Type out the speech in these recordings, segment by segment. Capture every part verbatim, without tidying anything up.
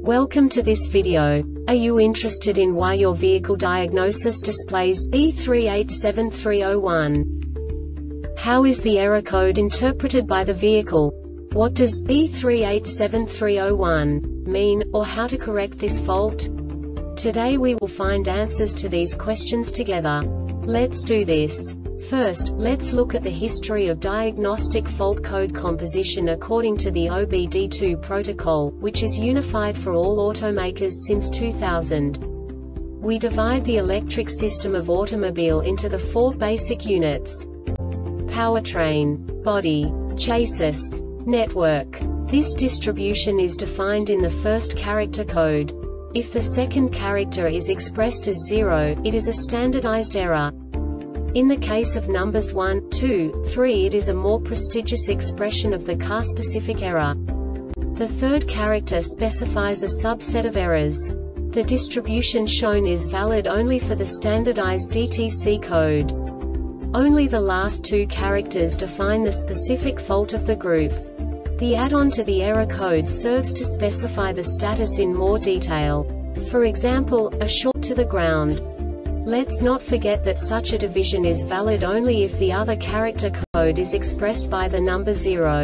Welcome to this video. Are you interested in why your vehicle diagnosis displays B three eight seven three zero one? How is the error code interpreted by the vehicle? What does B three eight seven three zero one mean, or how to correct this fault? Today we will find answers to these questions together. Let's do this. First, let's look at the history of diagnostic fault code composition according to the O B D two protocol, which is unified for all automakers since two thousand. We divide the electric system of automobile into the four basic units: powertrain, body, chassis, network. This distribution is defined in the first character code. If the second character is expressed as zero, it is a standardized error. In the case of numbers one, two, three, it is a more prestigious expression of the car-specific error. The third character specifies a subset of errors. The distribution shown is valid only for the standardized D T C code. Only the last two characters define the specific fault of the group. The add-on to the error code serves to specify the status in more detail. For example, a short to the ground. Let's not forget that such a division is valid only if the other character code is expressed by the number zero.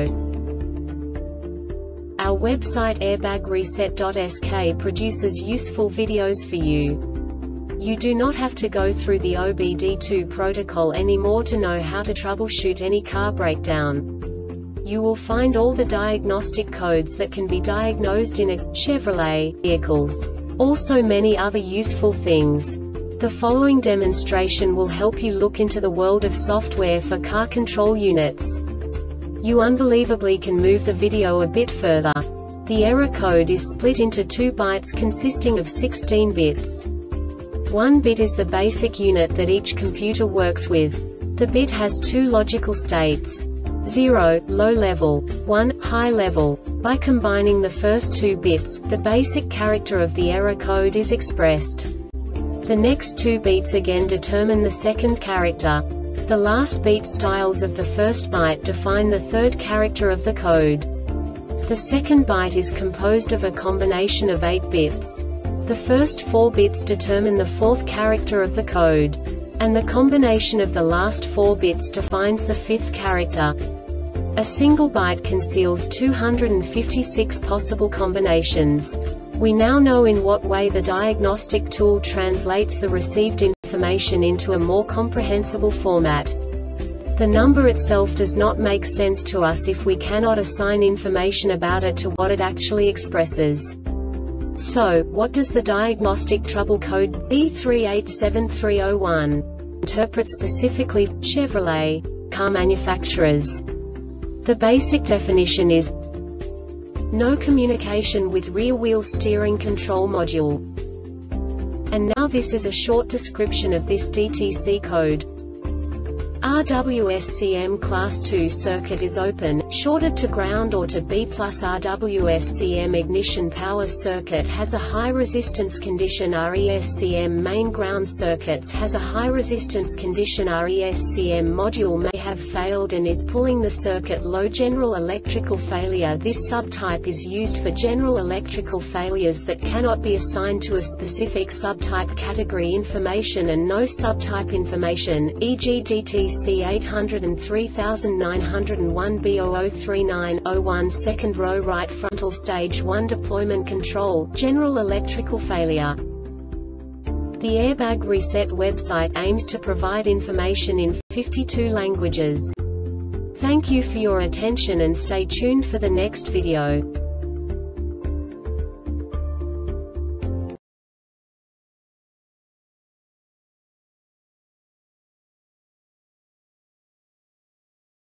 Our website airbag reset dot S K produces useful videos for you. You do not have to go through the O B D two protocol anymore to know how to troubleshoot any car breakdown. You will find all the diagnostic codes that can be diagnosed in a Chevrolet vehicles. Also many other useful things. The following demonstration will help you look into the world of software for car control units. You unbelievably can move the video a bit further. The error code is split into two bytes consisting of sixteen bits. One bit is the basic unit that each computer works with. The bit has two logical states: zero, low level, one, high level. By combining the first two bits, the basic character of the error code is expressed. The next two beats again determine the second character. The last beat styles of the first byte define the third character of the code. The second byte is composed of a combination of eight bits. The first four bits determine the fourth character of the code. And the combination of the last four bits defines the fifth character. A single byte conceals two hundred fifty-six possible combinations. We now know in what way the diagnostic tool translates the received information into a more comprehensible format. The number itself does not make sense to us if we cannot assign information about it to what it actually expresses. So, what does the diagnostic trouble code B three eight seven three zero one interpret specifically for Chevrolet car manufacturers? The basic definition is no communication with rear-wheel steering control module. And now this is a short description of this D T C code. R W S C M Class two circuit is open, shorted to ground or to B plus. R W S C M ignition power circuit has a high resistance condition. R E S C M main ground circuits has a high resistance condition. R E S C M module may have failed and is pulling the circuit low. General electrical failure. This subtype is used for general electrical failures that cannot be assigned to a specific subtype category information and no subtype information, for example D T C eight oh three nine oh one B zero zero three nine dash zero one second row right frontal stage one deployment control, general electrical failure. The Airbag Reset website aims to provide information in fifty-two languages. Thank you for your attention and stay tuned for the next video.